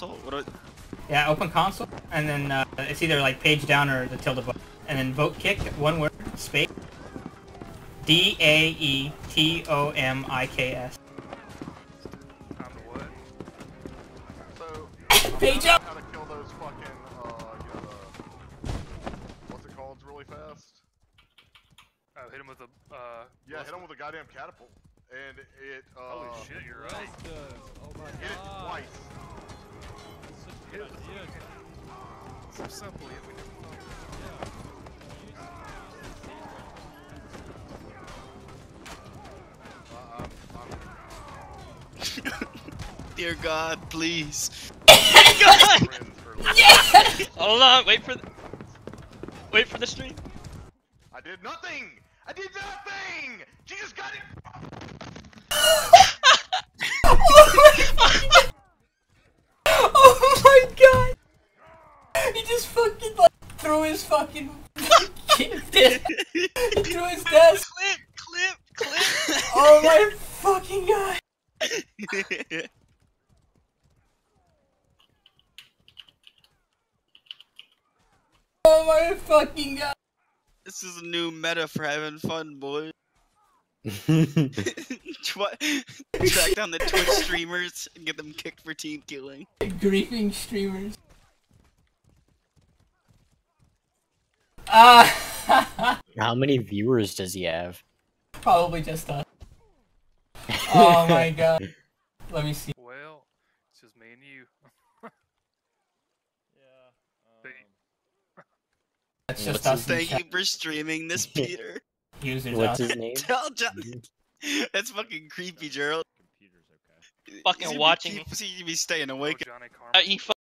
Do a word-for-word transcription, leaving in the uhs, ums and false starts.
console? What do I... Yeah, open console, and then uh, it's either like page down or the tilde button. And then vote kick, one word, space. D A E T O M I K S. Time to what? So, Page I up! how to kill those fucking, uh, you know, the, what's it called really fast? Oh, hit him with a, uh... Yeah, hit him with a goddamn catapult. And it, uh... Holy shit, you're right. Oh my Hit it god. twice. That's such a good idea. So simple, yet we never thought of it. Uh, I'm, I'm Dear God, please. God! friends for like, Hold on, wait for the... Wait for the stream. I did nothing! I did nothing! She just got it! Oh my god! He just fucking like threw his fucking desk. He threw his desk. Clip, clip, clip. Oh my fucking god! Oh my fucking god! This is a new meta for having fun, boy. Twi- Track down the Twitch streamers and get them kicked for team killing. Griefing streamers. Ah! How many viewers does he have? Probably just us. Oh my god. Let me see. Well, it's just me and you. Yeah. They- That's just What's us in Thank chat. you for streaming this, Peter. Users What's us. his name? Tell John. That's fucking creepy, Gerald. Computer's okay. He's Fucking gonna be watching. keep- He's gonna be staying Oh, awake. Johnny Carmen. Uh, he